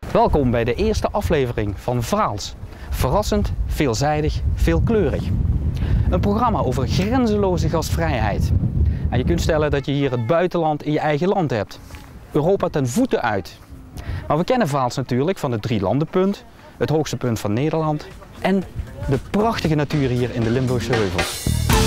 Welkom bij de eerste aflevering van Vaals. Verrassend, veelzijdig, veelkleurig. Een programma over grenzeloze gastvrijheid. En je kunt stellen dat je hier het buitenland in je eigen land hebt. Europa ten voeten uit. Maar we kennen Vaals natuurlijk van het Drielandenpunt, het hoogste punt van Nederland en de prachtige natuur hier in de Limburgse heuvels.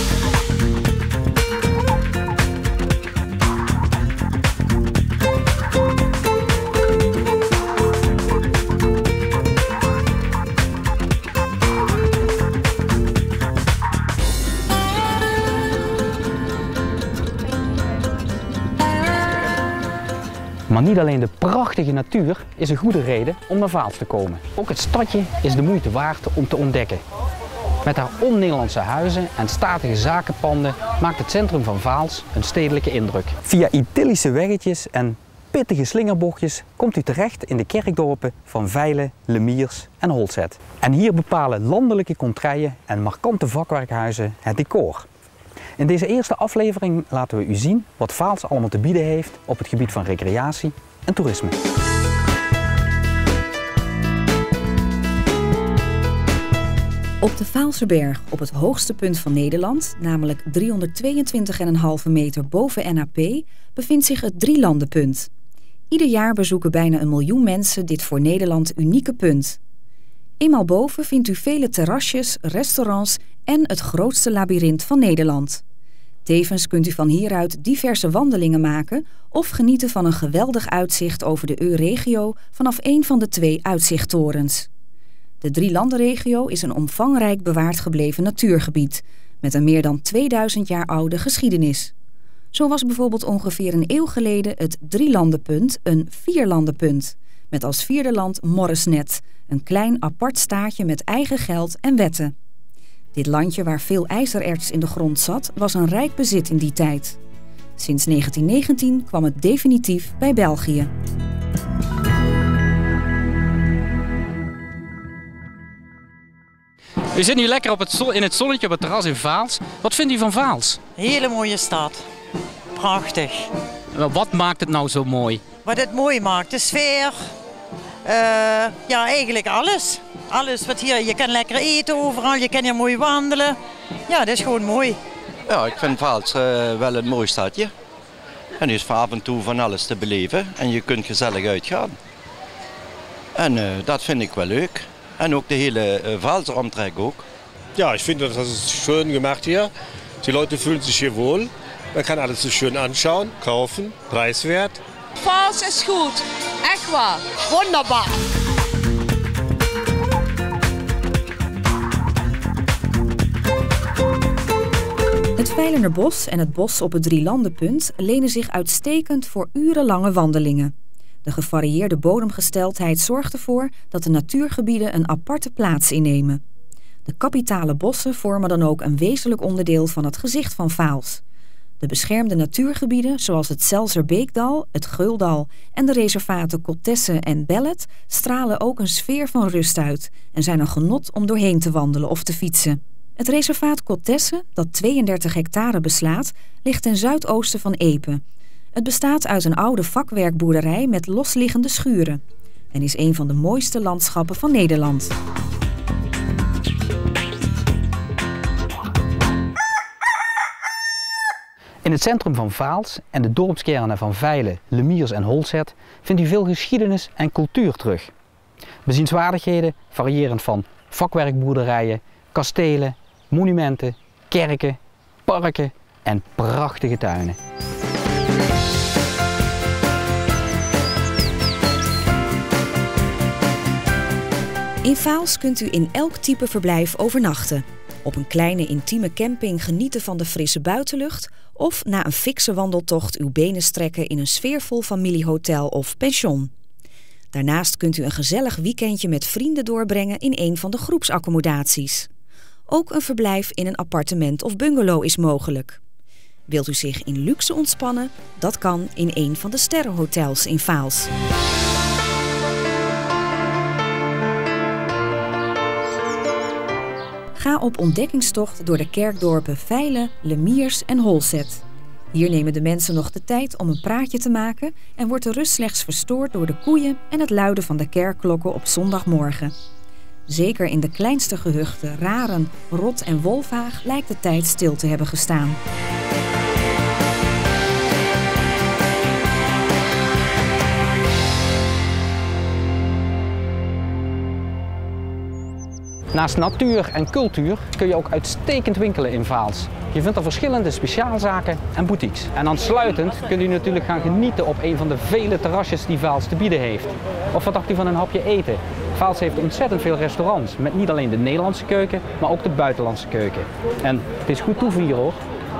Maar niet alleen de prachtige natuur is een goede reden om naar Vaals te komen. Ook het stadje is de moeite waard om te ontdekken. Met haar on-Nederlandse huizen en statige zakenpanden maakt het centrum van Vaals een stedelijke indruk. Via idyllische weggetjes en pittige slingerbochtjes komt u terecht in de kerkdorpen van Veilen, Lemiers en Holzet. En hier bepalen landelijke contraien en markante vakwerkhuizen het decor. In deze eerste aflevering laten we u zien wat Vaals allemaal te bieden heeft op het gebied van recreatie en toerisme. Op de Vaalserberg, op het hoogste punt van Nederland, namelijk 322,5 meter boven NAP, bevindt zich het Drielandenpunt. Ieder jaar bezoeken bijna 1 miljoen mensen dit voor Nederland unieke punt. Eenmaal boven vindt u vele terrasjes, restaurants en het grootste labyrint van Nederland. Tevens kunt u van hieruit diverse wandelingen maken of genieten van een geweldig uitzicht over de Euregio vanaf een van de 2 uitzichttorens. De Drielandenregio is een omvangrijk bewaard gebleven natuurgebied met een meer dan 2000 jaar oude geschiedenis. Zo was bijvoorbeeld ongeveer een eeuw geleden het Drielandenpunt een Vierlandenpunt, met als vierde land Moresnet, een klein apart staatje met eigen geld en wetten. Dit landje waar veel ijzererts in de grond zat, was een rijk bezit in die tijd. Sinds 1919 kwam het definitief bij België. U zit nu lekker in het zonnetje op het terras in Vaals. Wat vindt u van Vaals? Hele mooie stad. Prachtig. Wat maakt het nou zo mooi? Wat het mooi maakt, de sfeer. Ja, eigenlijk alles. Alles wat hier, je kan lekker eten overal, je kan hier mooi wandelen. Ja, dat is gewoon mooi. Ja, ik vind Vaals wel een mooi stadje. En er is van af en toe van alles te beleven en je kunt gezellig uitgaan. En dat vind ik wel leuk. En ook de hele Vaalser omtrek ook. Ja, ich finde, das ist schön gemacht hier. Die Leute fühlen sich hier wohl. Man kann alles so schön anschauen, kaufen, preiswert. Vaals is goed, echt waar. Wonderbaar. Het Veilenerbos en het bos op het Drielandenpunt lenen zich uitstekend voor urenlange wandelingen. De gevarieerde bodemgesteldheid zorgt ervoor dat de natuurgebieden een aparte plaats innemen. De kapitale bossen vormen dan ook een wezenlijk onderdeel van het gezicht van Vaals. De beschermde natuurgebieden zoals het Selzerbeekdal, het Geuldal en de reservaten Coltesse en Bellet stralen ook een sfeer van rust uit en zijn een genot om doorheen te wandelen of te fietsen. Het reservaat Coltesse, dat 32 hectare beslaat, ligt ten zuidoosten van Epe. Het bestaat uit een oude vakwerkboerderij met losliggende schuren en is een van de mooiste landschappen van Nederland. In het centrum van Vaals en de dorpskernen van Veilen, Lemiers en Holzet vindt u veel geschiedenis en cultuur terug. Bezienswaardigheden variërend van vakwerkboerderijen, kastelen, monumenten, kerken, parken en prachtige tuinen. In Vaals kunt u in elk type verblijf overnachten. Op een kleine intieme camping genieten van de frisse buitenlucht of na een fikse wandeltocht uw benen strekken in een sfeervol familiehotel of pension. Daarnaast kunt u een gezellig weekendje met vrienden doorbrengen in een van de groepsaccommodaties. Ook een verblijf in een appartement of bungalow is mogelijk. Wilt u zich in luxe ontspannen? Dat kan in een van de sterrenhotels in Vaals. Ga op ontdekkingstocht door de kerkdorpen Veilen, Lemiers en Holzet. Hier nemen de mensen nog de tijd om een praatje te maken en wordt de rust slechts verstoord door de koeien en het luiden van de kerkklokken op zondagmorgen. Zeker in de kleinste gehuchten Raren, Rot en Wolfhaag lijkt de tijd stil te hebben gestaan. Naast natuur en cultuur kun je ook uitstekend winkelen in Vaals. Je vindt er verschillende speciaalzaken en boutiques. En aansluitend kunt u natuurlijk gaan genieten op een van de vele terrasjes die Vaals te bieden heeft. Of wat dacht u van een hapje eten? Vaals heeft ontzettend veel restaurants met niet alleen de Nederlandse keuken, maar ook de buitenlandse keuken. En het is goed toevieren hoor.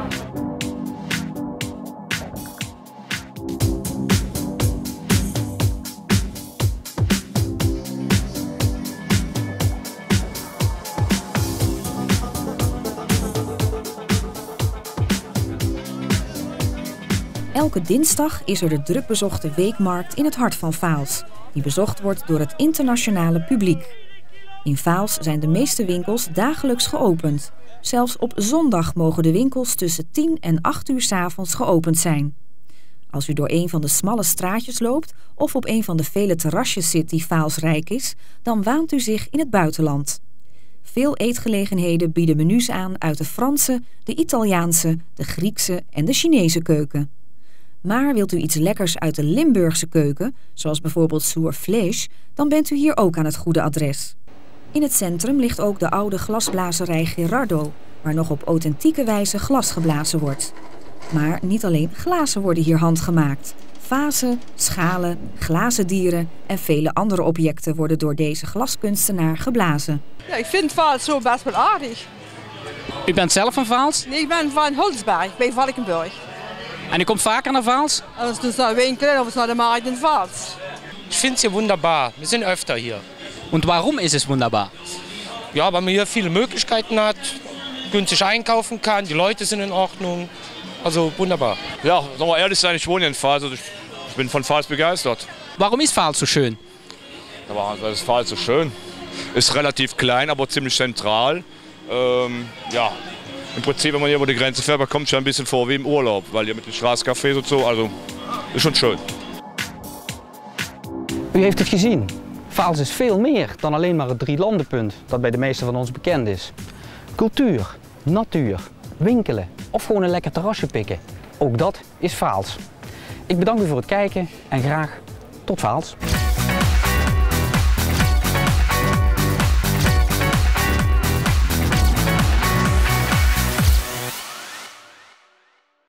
Elke dinsdag is er de drukbezochte weekmarkt in het hart van Vaals, die bezocht wordt door het internationale publiek. In Vaals zijn de meeste winkels dagelijks geopend. Zelfs op zondag mogen de winkels tussen 10 en 8 uur 's avonds geopend zijn. Als u door een van de smalle straatjes loopt of op een van de vele terrasjes zit die Vaals rijk is, dan waant u zich in het buitenland. Veel eetgelegenheden bieden menus aan uit de Franse, de Italiaanse, de Griekse en de Chinese keuken. Maar wilt u iets lekkers uit de Limburgse keuken, zoals bijvoorbeeld soervlees, dan bent u hier ook aan het goede adres. In het centrum ligt ook de oude glasblazerij Gerardo, waar nog op authentieke wijze glas geblazen wordt. Maar niet alleen glazen worden hier handgemaakt. Vazen, schalen, glazen dieren en vele andere objecten worden door deze glaskunstenaar geblazen. Ja, ik vind Vaals zo best wel aardig. U bent zelf van Vaals? Nee, ik ben van Hulsberg, bij Valkenburg. En u komt vaker naar Vaals? Als dus naar winkelen of naar de markt in Vaals. Ich finde es hier wunderbar. Wir sind öfter hier. Und warum ist es wunderbar? Ja, weil man hier viele Möglichkeiten hat, günstig einkaufen kann, die Leute sind in Ordnung. Also wunderbar. Ja, sollen wir ehrlich sein, ich wohne in Vaals, also ich bin von Vaals begeistert. Warum ist Vaals so schön? Aber das ist Vaals so schön. Ist relativ klein, aber ziemlich zentral. Ja, im Prinzip, wenn man hier über die Grenze fährt, kommt es ja ein bisschen vor wie im Urlaub, weil hier mit den Straßcafés und so, also ist schon schön. U heeft het gezien. Vaals is veel meer dan alleen maar het drielandenpunt dat bij de meesten van ons bekend is. Cultuur, natuur, winkelen of gewoon een lekker terrasje pikken. Ook dat is Vaals. Ik bedank u voor het kijken en graag tot Vaals.